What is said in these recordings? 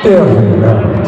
Первый раунд.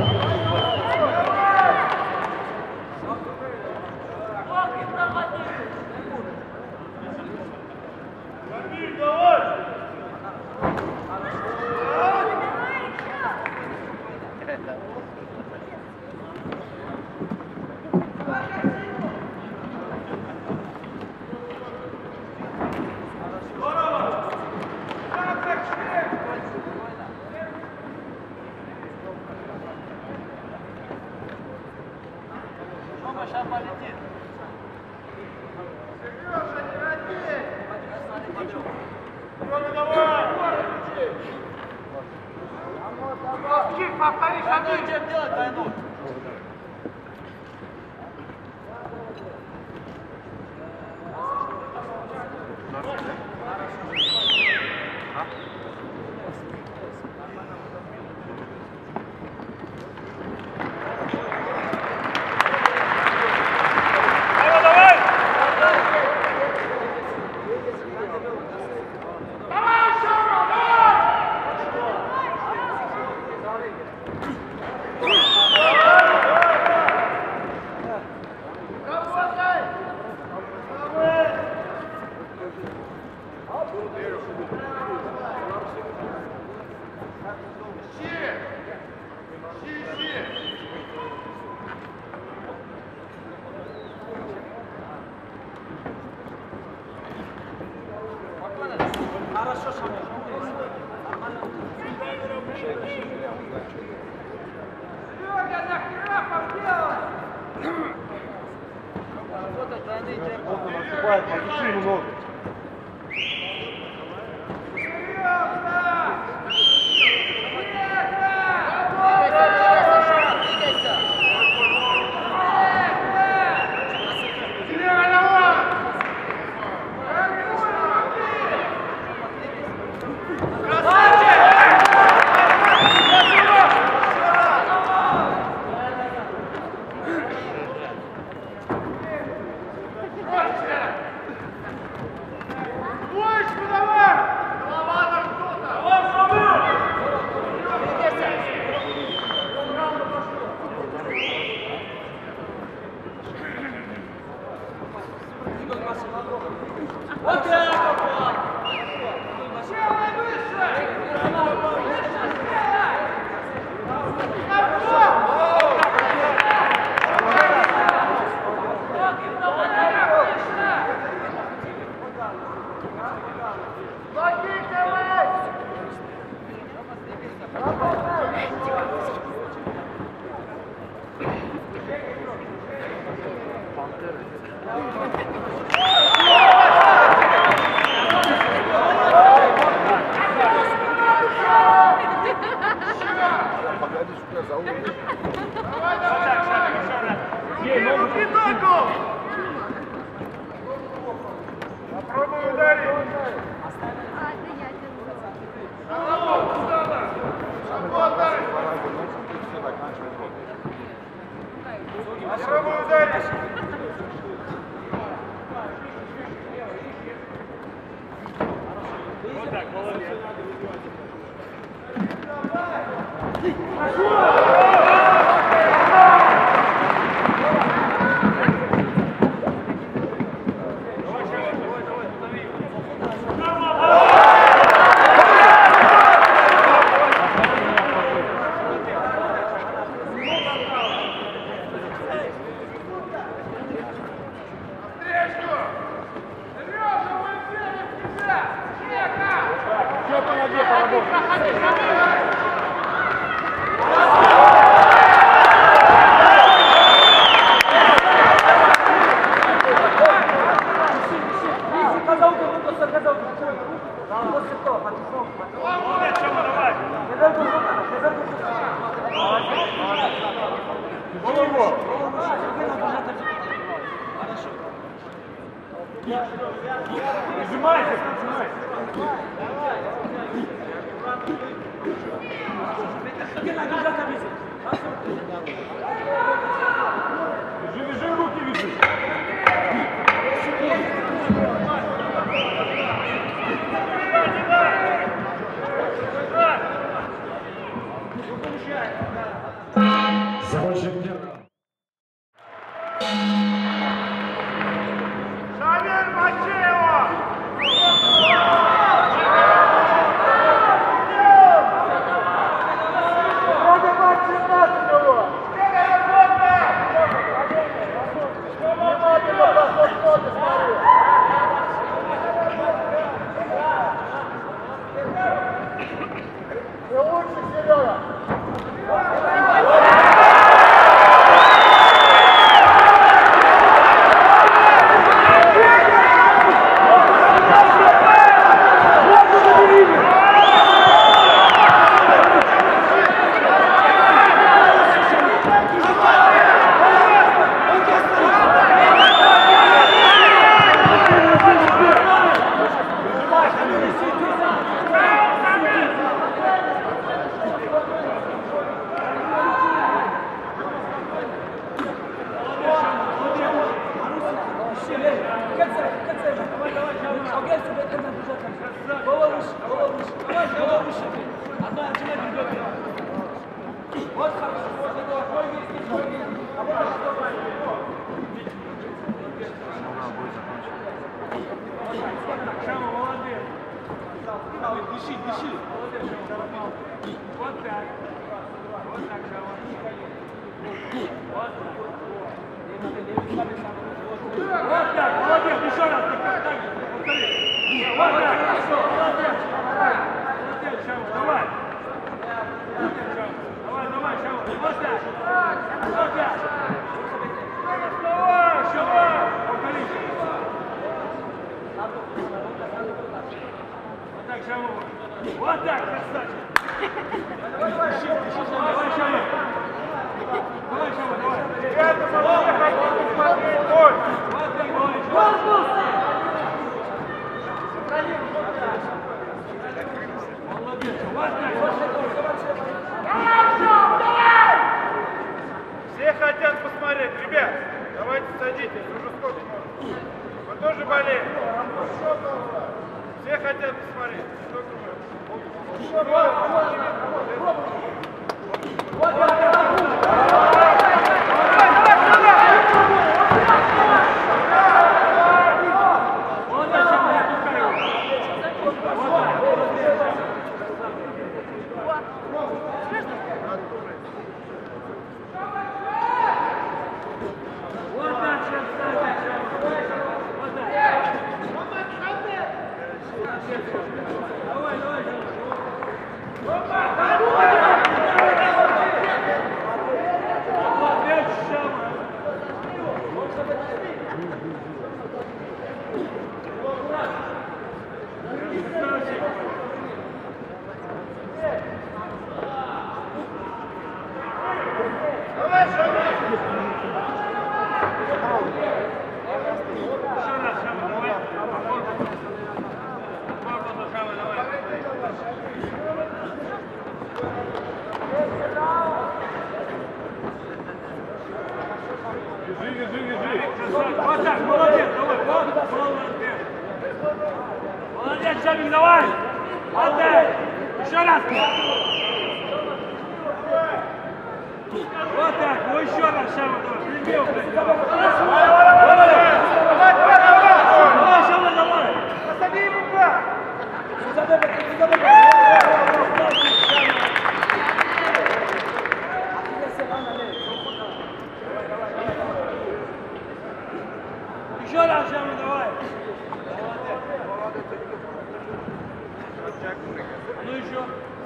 Повтори, Шамиль! Чем делать двойную? Хорошо, Шамиль. Серега, нахера поделай! Работать двойные темпы. Он наступает, подуши ему ногу. Попробуй ударить! Попробуй ударить! Вот так, молодец! Прижимайся, прижимайся. Вяжи, руки вяжи. Дыши, дыши. Вот так. Вот так, Шава. Вот так. Вот так, молодец, еще раз, так же, повтори. Вот так, хорошо, молодец. Молодец, Шава, давай. Давай, давай, Шава, вот так. Вот так. Давай, Шава, повтори. Вот так, Шава. Вот так, красавчик. Давай, Шава. Давай, Шава, давай. Ребята, молодцы, хотите посмотреть бой? Вот так, давай, Шава. Молодец, вот так. Все хотят посмотреть. Ребят, давайте садитесь, уже сколько можно. Вы тоже болеете? Все хотят посмотреть. Что Вот так, молодец, давай, вот, молодец. Молодец, Шамик, давай. Вот так, еще раз. Вот так, ну еще раз, Шамик, давай, прибил, блядь, давай. Давай, Шамик, давай. Посади ему как! Еще раз, Шамик, давай. Ну еще.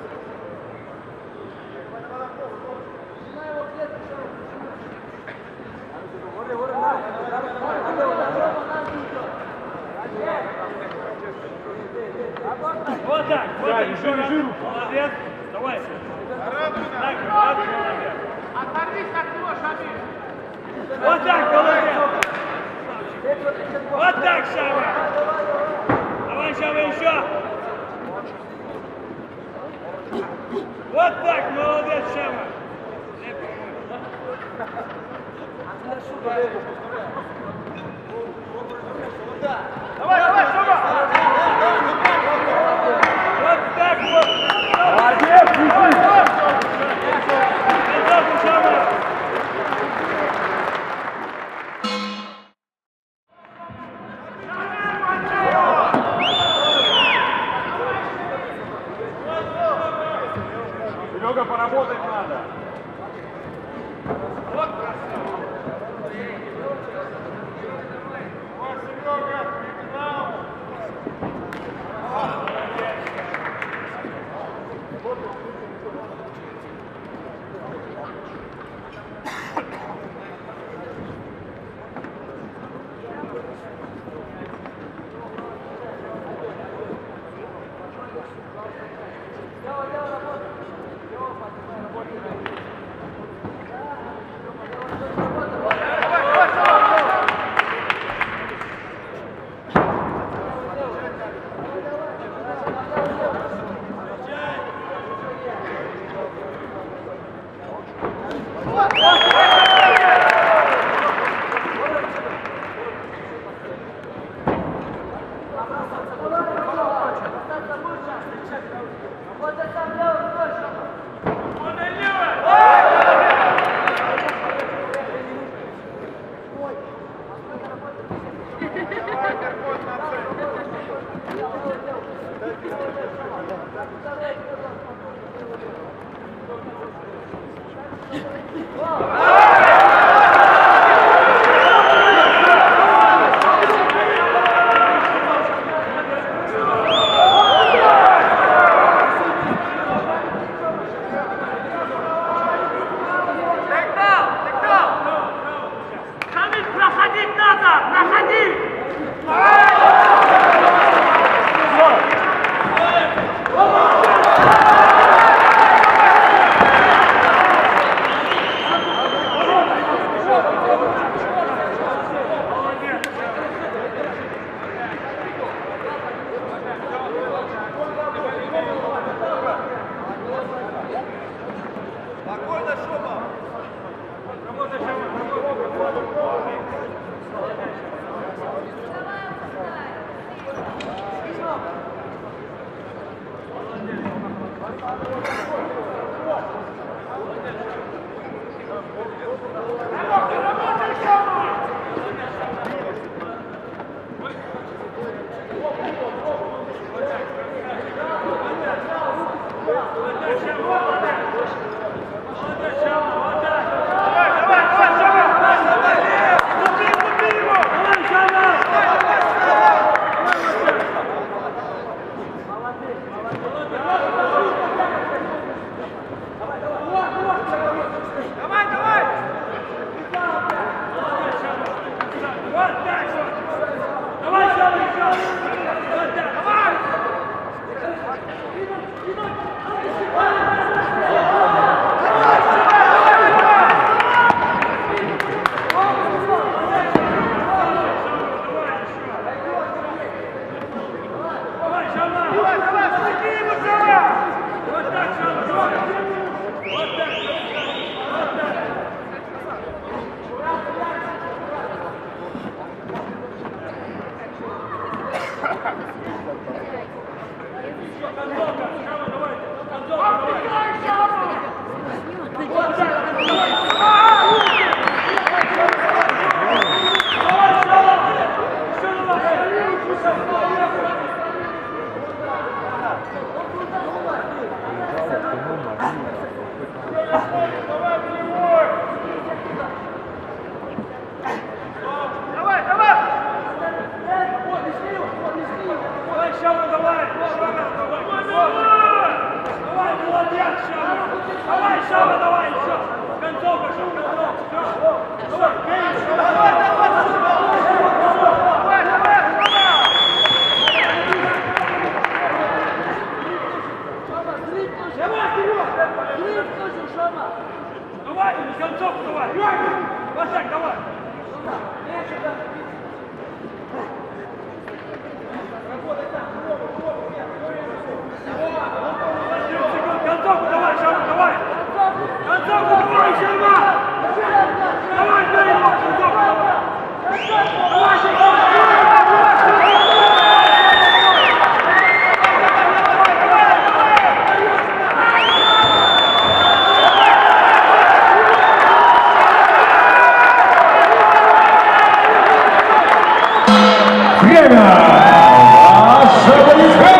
Вот так, вот так, еще раз. Молодец. Давай. Так, молодец. Оторвись от него, Шамиль. Вот так, молодец. Вот так, Шава. Давай, Шава, еще. Вот так, молодец, Шава. Давай, давай, Шуба! Вот так, вот. Молодец, бежи! Готов, Шава. Серега, поработать надо. Вот красава. Шамиль, проходить надо! Проходи! Спокойно, Шума. Давай, концовку давай! Вот так, давай! Концовку давай, Шама, давай! Концовку давай, Шама! Давай, бей его, концовку давай! Давай, Шама! Время! Ваше